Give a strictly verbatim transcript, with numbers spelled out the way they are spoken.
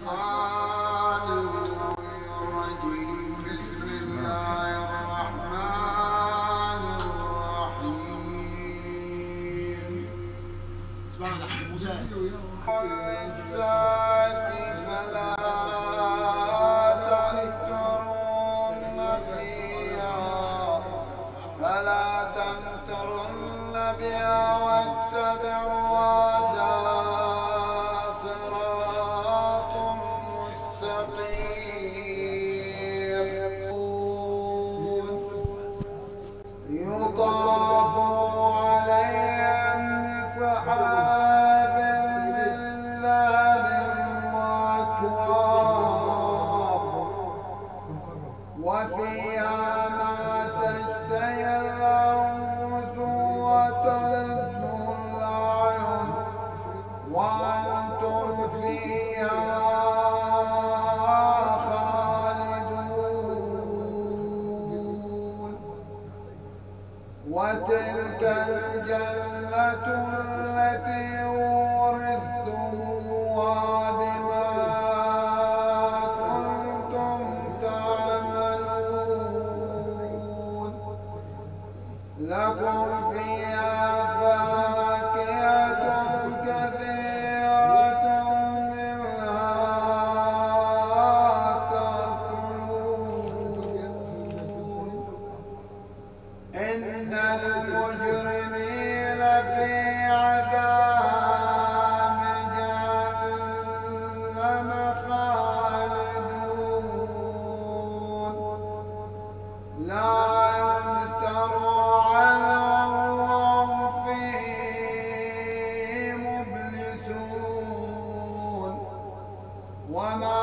الشيطان الرجيم. بسم الله الرحمن الرحيم. والساعة فلا تمترن فيها فلا تمترن بها واتبعوا صراط مستقيم. يطاف عليهم بسحاب من ذهب وأكواب وفيها ما تشتهي الأنفس وتلذ الأعين وأنتم فيها خالدون. وتلك الجنة التي ورثتموها بما كنتم تعملون. لكم فيها فاكهة كثيرة منها تأكلون. إن المجرمين في عذاب جهنم خالدون. لا يفتر عنهم وهم فيه مبلسون. وما